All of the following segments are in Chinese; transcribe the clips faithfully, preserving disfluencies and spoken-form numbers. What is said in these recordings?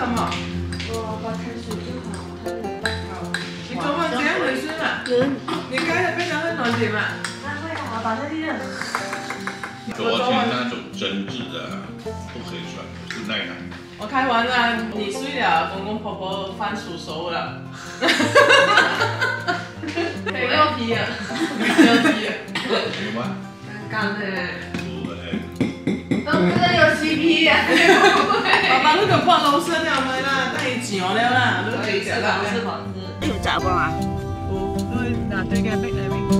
什么？ 我白开水就好，它有蛋糕。 你昨晚这样回事嘛？你刚才变得很暖心嘛？ 那会啊，我把这地热。 昨天那种真挚的不可以算，是奶奶。 我开完了，你睡了，公公婆婆饭煮熟了。肥肉皮啊，肥肉皮啊。 有吗？ 干的。 有诶。 都不能有 C P 啊！ 爸爸，你就放老身了咪啦，等伊上了啦，你可以食啦。 是好吃。 有炸不嘛？ 有，你拿这个逼来逼。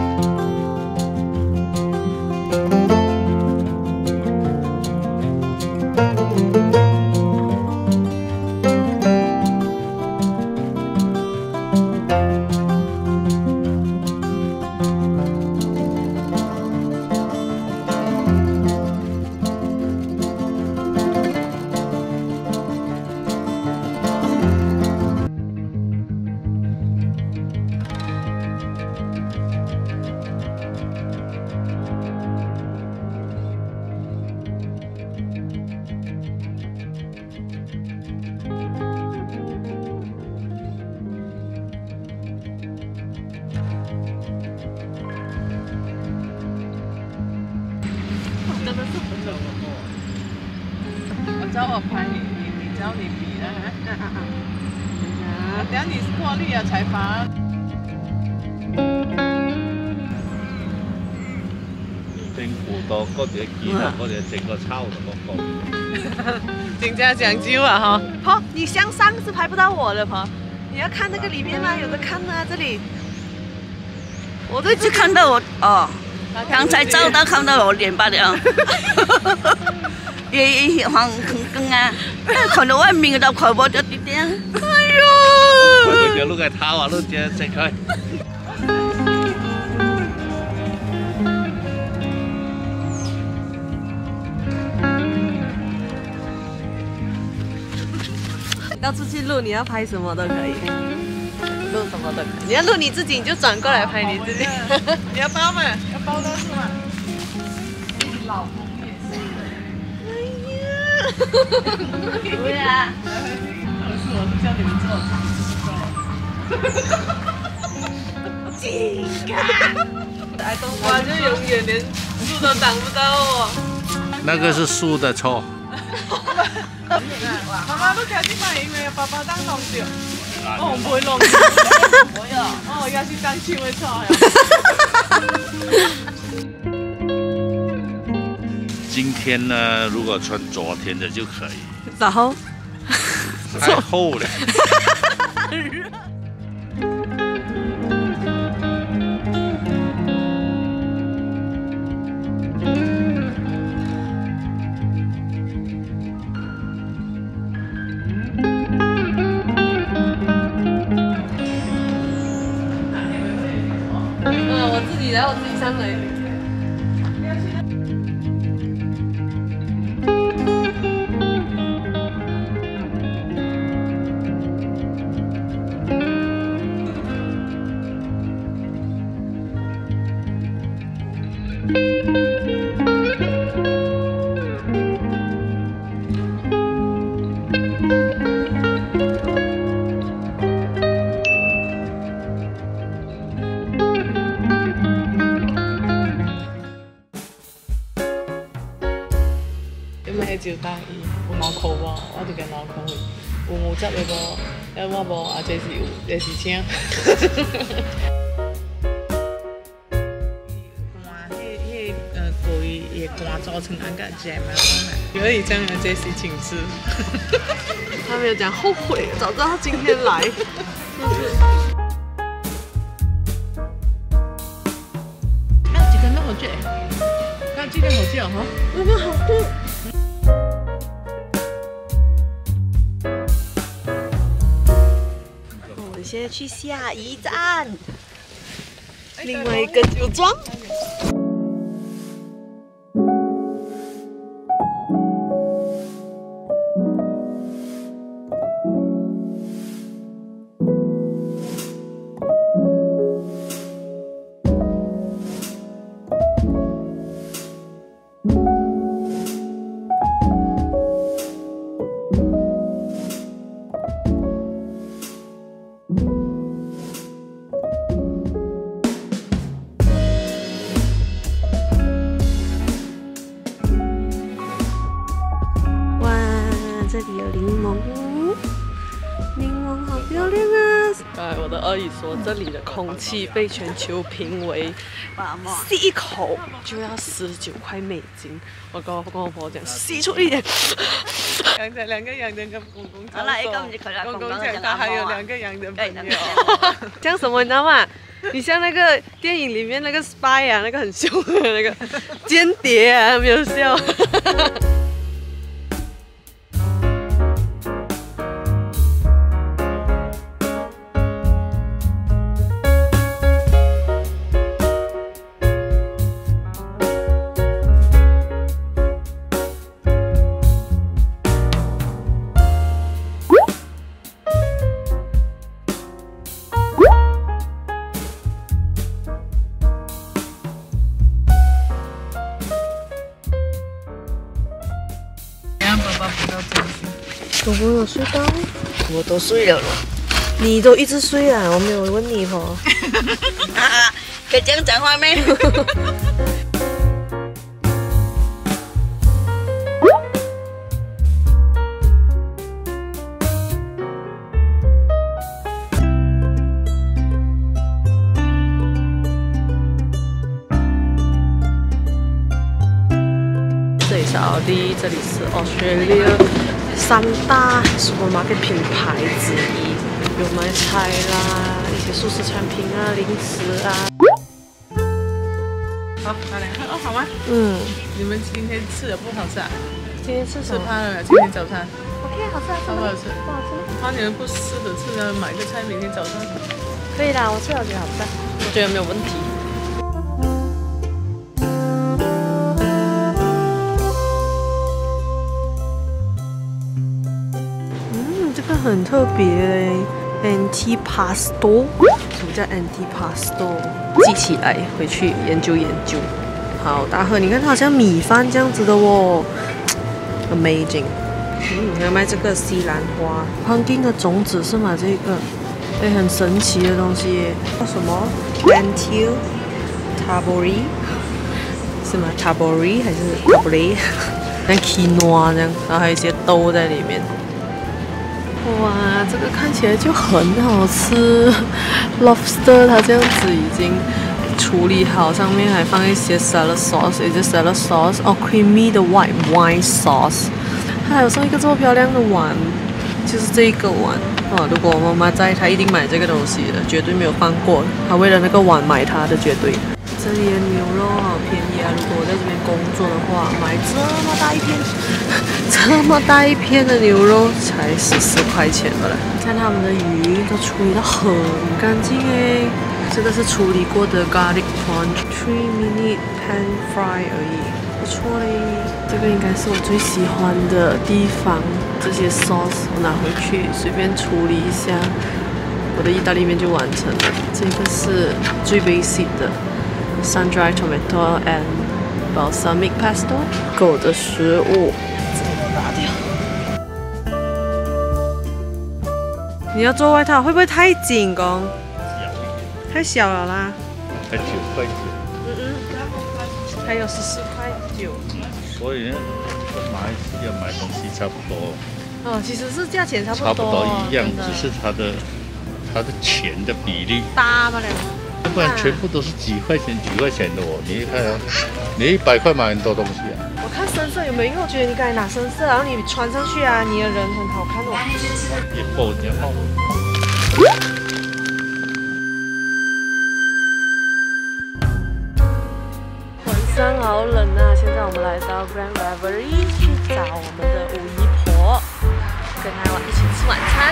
真的是很冷漠。我找我拍你，你你找你比啊！等下你过滤了才发。 政府多嗰啲建啊，嗰啲整個抄同個講。 人家讲究啊哈！ 婆，你向上是拍不到我的婆，你要看那个里面吗？有的看啊，这里。 我都只看到我哦，刚才照到看到我脸罢了。也黄很更啊，可能外面都看不到啲啲。哎呦！ 佢哋碌係抄啊，碌只食佢。 要出去录，你要拍什么都可以，录什么都可以。你要录你自己，你就转过来拍你自己。 你要包嘛？要包到是吗？老公也是。 哎呀！对呀。 可是我是叫你们做。 金嘎！哎，冬瓜就永远连树都挡不到我。 那個是樹的錯。 媽媽都叫啲買因為爸爸當弄掉，我唔會弄。我有，哦，要是當青會錯。 今天呢，如果穿昨天的就可以。 然後太厚了。 我自己，然后我自己上来。 照得意，有毛褲喎，我條嘅毛褲有毛質嘅噃，因為我無啊，這是有，這是請。乾，迄迄呃龜嘅乾做成安個 jam 啊，可以這樣，這是請吃。 他沒有講後悔，早知道他今天來，是不是？ 啊，這個那好正，看這個好正哈， 那個好酷。现在去下一站，另外一个酒庄。 这里有柠檬，柠檬好漂亮啊！刚才我的阿姨说，这里的空气被全球评为吸一口就要十九块美金。我跟我跟我婆婆讲，吸出一点。刚才两个洋人跟公公讲说，公公讲他还有两个洋人朋友。像什么你知道吗？你像那个电影里面那个 spy 啊，那个很凶的那个间谍啊，没有笑。公公有睡到？ 我都睡了了。 你都一直睡啊？我没有问你哦。 可以这样讲话咩？ 这里是奥迪，这里是 Australia 三大 supermarket 品牌之一，有卖菜啦，一些素食产品啊，零食啊。 好，拿两个哦，好吗？ 嗯， 你们今天吃的不好吃啊？ 今天吃什么？ 吃怕了没有？今天早餐 ？OK， 好吃啊， 好不好吃？ 不好吃。 怕你们不吃的吃呢，买个菜，明天早上。 可以啦，我吃了，我觉得好吃，我觉得没有问题。这个很特别嘞 ，antipasto。什么叫 antipasto？ 记起来，回去研究研究。好大盒，你看它好像米饭这样子的哦 ，amazing。嗯，还有卖这个西兰花 ，pumpkin 的种子是吗？这个，哎，很神奇的东西耶。叫什么 ？lentil tabori 是吗 ？tabori 还是 tabori？ 像 quinoa 这样，然后还有一些豆在里面。哇，这个看起来就很好吃 ，lobster 它这样子已经处理好，上面还放一些 salad sauce， 一些 salad sauce， 哦 ，creamy 的 white wine sauce， 它还有送一个这么漂亮的碗，就是这一个碗哦。如果我妈妈在，她一定买这个东西的，绝对没有放过。她为了那个碗买它的绝对。这里的牛肉好便宜啊！如果我在这边工作的话，买这么大一片，这么大一片的牛肉才十四块钱吧了。看他们的鱼都处理得很干净哎，这个是处理过的 garlic prawn， three minute pan fry 而已，不错嘞。这个应该是我最喜欢的地方，这些 sauce 我拿回去随便处理一下，我的意大利面就完成了。这个是最 basic 的。sun-dried tomato and balsamic pesto， 狗的食物，这个拿掉。你要做外套会不会太紧公？太小了啦。 才九块九。 嗯嗯，还有十四块九。 所以呢，跟马来西亚买东西差不多。 哦，其实是价钱差不多。 差不多一样，只是它的它的钱的比例大不了。 要不然全部都是几块钱几块钱的哦，你看啊，你一百块买很多东西啊。 我看深色有没有？因为我觉得你刚才拿深色，然后你穿上去啊，你的人很好看哦。 也够你好。 晚上好冷啊！现在我们来到 Grand Reverie 去找我们的五姨婆，跟她一起吃晚餐。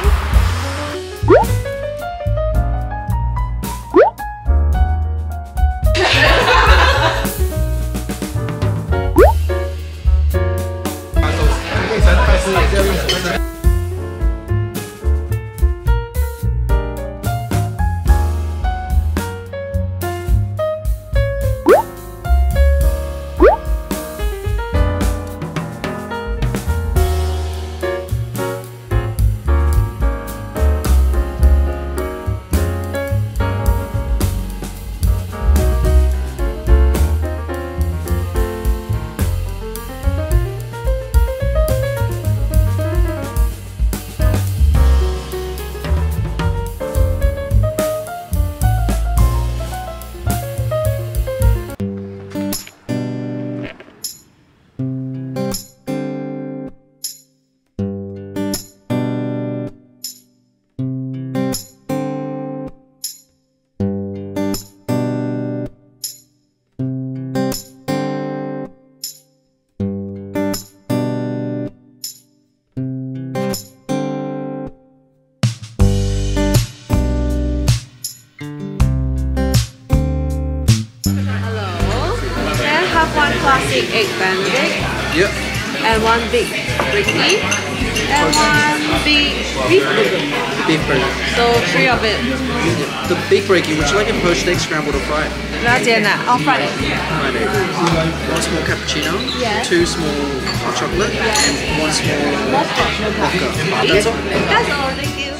One classic egg pancake. Yep. And one big bricky. And one big beef burger. Beef burger. So three of it. Yep. The big breaky, would you like a poached egg scrambled or fried? 了解呢 Oh, fried egg. Fried egg. One small cappuccino. Yeah. Two small hot chocolate. And one small mocha. That's all. That's all, thank you.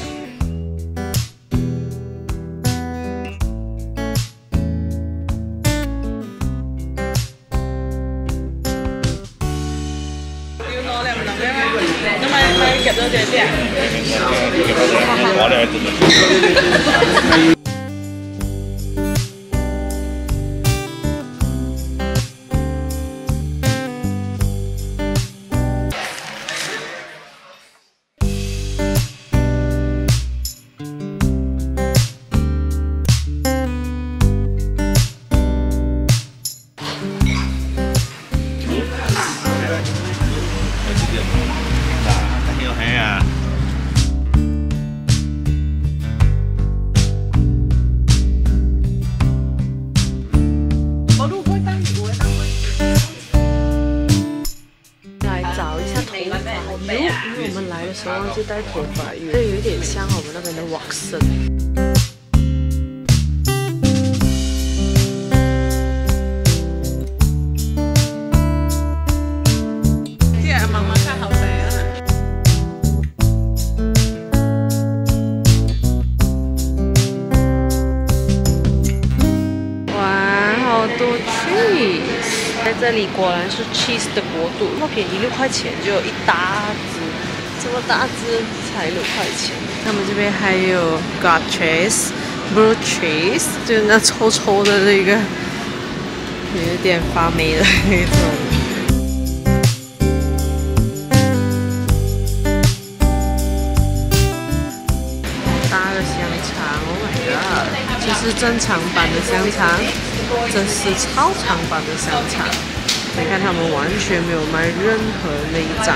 因为我们来的时候忘记带头发油，这有一点像我们那边的瓦森。 这样慢慢看好肥啊！ 哇，好多 cheese！ 在这里果然是 cheese 的国度，那么便宜，六块钱就有一大只，这么大只才六块钱。他们这边还有 God cheese、blue cheese， 就是那臭臭的那个，有一点发霉的那种。好大的香肠 ，Oh my god！ 这是正常版的香肠。 这是超长版的香肠，你看他们完全没有卖任何内脏。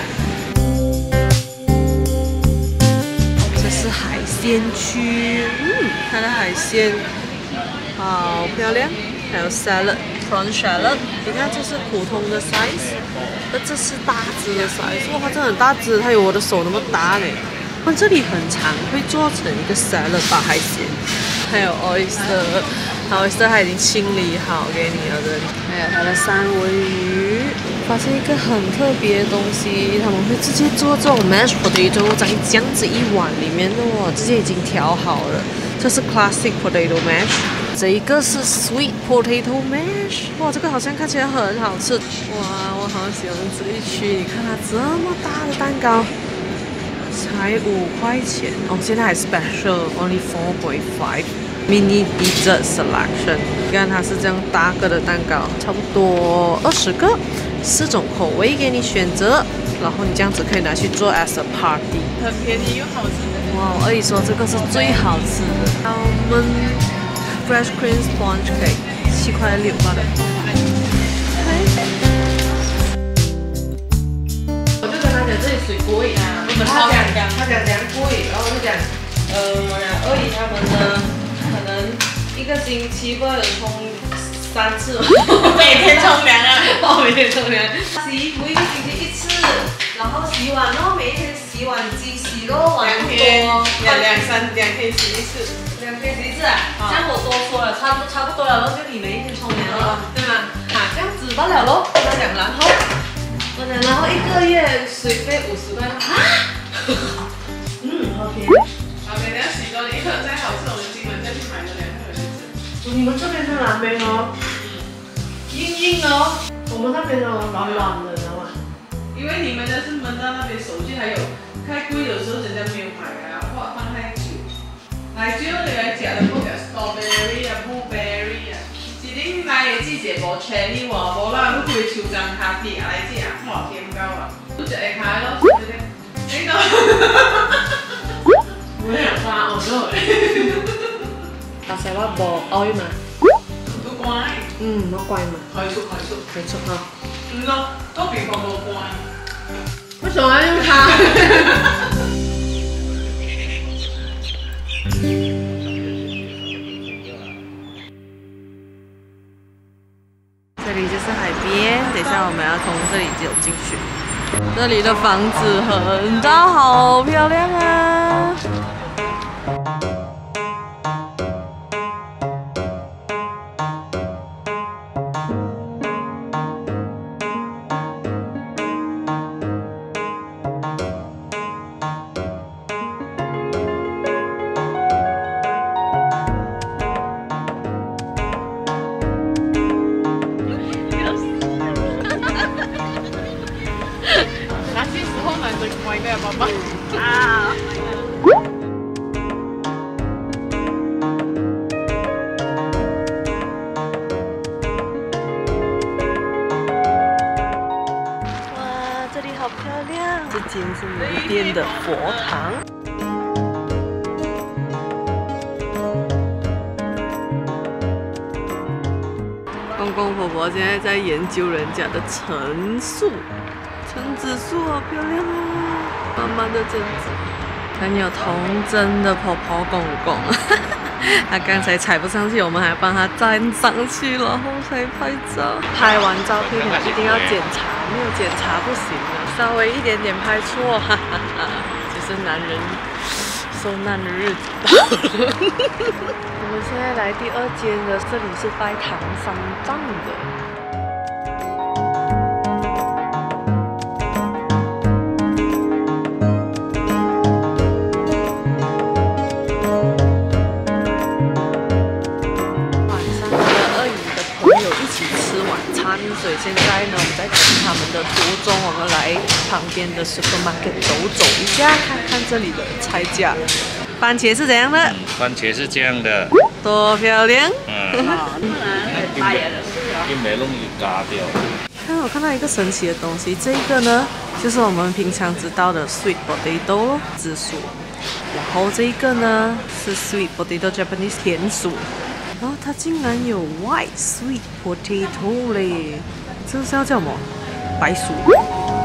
这是海鲜区，嗯，它的海鲜好漂亮，还有 salad prawn salad， 你看这是普通的 size， 那这是大只的 size， 哇，它真的很大只，它有我的手那么大呢。它这里很长，会做成一个 salad 把海鲜，还有 oyster。 oyster 它已经清理好给你了的，还有它的三文鱼。发现一个很特别的东西，他们会直接做这种 mashed potato 在这样子一碗里面的哦，直接已经调好了。这是 classic potato mash， 这一个是 sweet potato mash。哇，这个好像看起来很好吃。哇，我好喜欢这一区，你看它这么大的蛋糕，才五块钱哦，现在还 special only four point five。 Mini dessert selection， 你看它是这样大个的蛋糕，差不多二十个，四种口味给你选择，然后你这样子可以拿去做 as a party， 很便宜又好吃。 哇，我跟你说这个是最好吃的 almond fresh cream sponge cake， 七块六罢了。 我就跟他讲这里水贵啊，他讲讲他讲讲贵，然后我就讲，呃，二姨他们呢。 可能一个星期不能冲三次，每天冲凉啊！哦，每天冲凉。洗衣服一个星期一次，然后洗碗咯，每一天洗碗机洗咯，碗不多，两两三两天洗一次，两天洗一次啊！这样我多说了，差不差不多了咯，就你每一天冲凉了，对吗？啊，这样子罢了咯。我讲，然后我讲，然后一个月水费五十块啊！嗯，好便宜。 OK， 你要洗多，你一个人再好吃，我们金门再去买个两个人就吃。你们这边是哪边哦？硬硬的哦，我们那边的软软的，知道吗？因为你们的是焖到那边手续，还有太贵，有时候人家没有买啊，或者放太久。奶酒你来食就冇食 strawberry 啊、blueberry 啊，一定应该的季节无吹你话，无啦，你规树丛骹跌下来食，哇，甜到啊！你就会开咯，对不对？你都，我有花我都會。 但係話無愛嘛， 都乖。 嗯，冇怪嘛， 快速快速。 快速哈。 嗯咯，嗰邊個冇乖。 為什麼要用它？这里就是海边，等一下我们要从这里走进去。这里的房子很大，好漂亮啊！ 啊！ 哇，这里好漂亮！这间是门边的佛堂。公公婆婆现在在研究人家的橙树，橙子树好漂亮啊！妈妈的橙子，很有童真的婆婆公公。他刚才踩不上去，我们还帮他站上去，然后才拍照。拍完照片一定要检查，没有检查不行啊！稍微一点点拍错，哈哈哈，就是男人受难的日子到了。我们现在来第二间的，这里是拜唐三藏的。所以现在呢，我们在等他们的途中，我们来旁边的 supermarket 走走一下，看看这里的菜价。番茄是怎样的？ 嗯、番茄是这样的， 多漂亮！ 嗯，一没弄一嘎掉。 看，我看到一个神奇的东西，这个呢，就是我们平常知道的 sweet potato 紫薯，然后这个呢是 sweet potato Japanese 甜薯。然后它竟然有 white sweet potato 嘞，这是要叫什么？白薯。